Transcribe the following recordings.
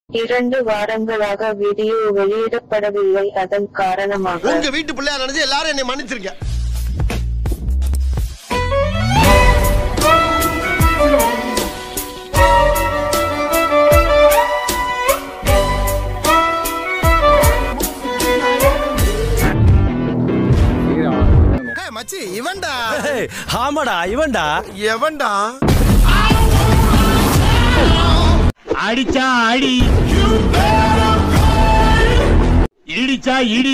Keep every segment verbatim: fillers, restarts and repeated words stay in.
இரண்டு வாரங்களாக வீடியோ வெளியிடப்படவில்லை. அதன் காரணமாக உங்க வீட்டு பிள்ளையா நினைச்சு எல்லாரும் என்னை மன்னிச்சிருங்க. மச்சி இவன்டா. ஆமாடா இவன்டா. எவன்டா? அடிச்சா அடி, இடிச்சா இடி.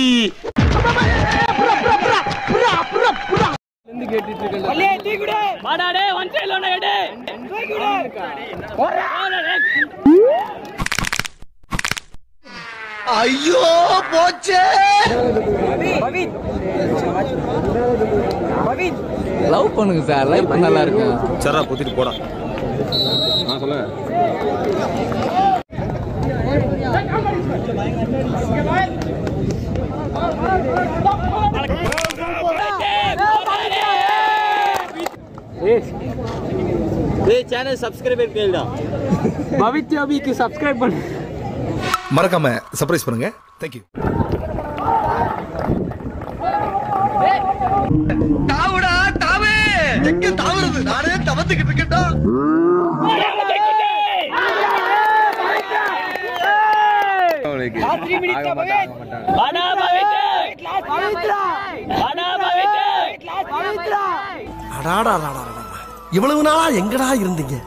ஐயோ போச்சே. லவ் பண்ணுங்க சார், லைஃப் நல்லா இருக்கு. சரா புத்திட்டு போடா. நான் சொல்ல சேனல் சப்ஸ்கிரைபர் கேளுடா. பவித் அபிக்கு சப்ஸ்கிரைப் பண்ணு. மறக்காம சர்ப்ரைஸ் பண்ணுங்க. Thank you. தாவுடா தாவே. எங்க தாவுறது? நானே தவத்துக்கிட்டு இருக்கேன்டா. இவ்வளவு நாளா எங்கடா இருந்தீங்க?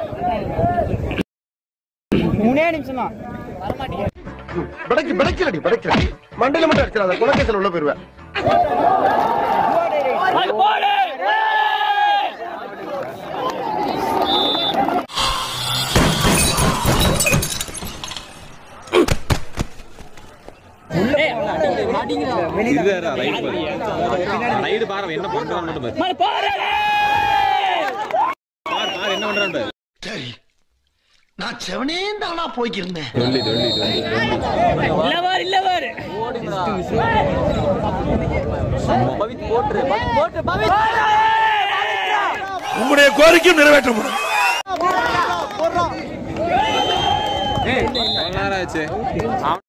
மூணே நிமிஷம் தான். படைக்கு படைக்கலடி படைக்கலடி. மண்டையில மட்டும் அடிச்சிடாத, குலகேசல் உள்ள போயிருவேன். நான் செவனே தானா போய்க்கிருந்தேன். உங்களுடைய கோரிக்கையும் நிறைவேற்றப்படும்.